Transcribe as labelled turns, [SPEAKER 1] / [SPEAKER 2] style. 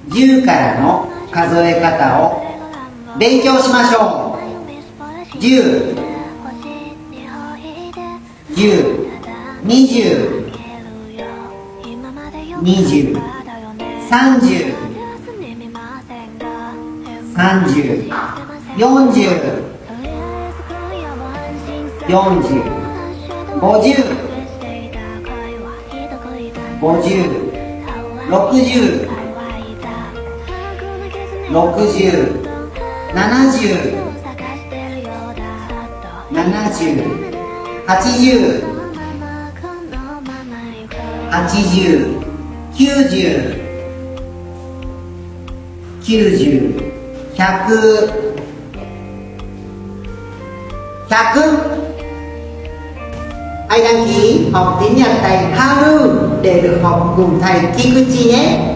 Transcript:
[SPEAKER 1] 10からの数え方を勉強しましょう。10、10、20、20、30、30、40、40、50、50、60、60、70、70、80、80、90、90、100、100. Ai đăng ký học tiếng Nhật tại Haru để được học cùng thầy Kikuchi nhé.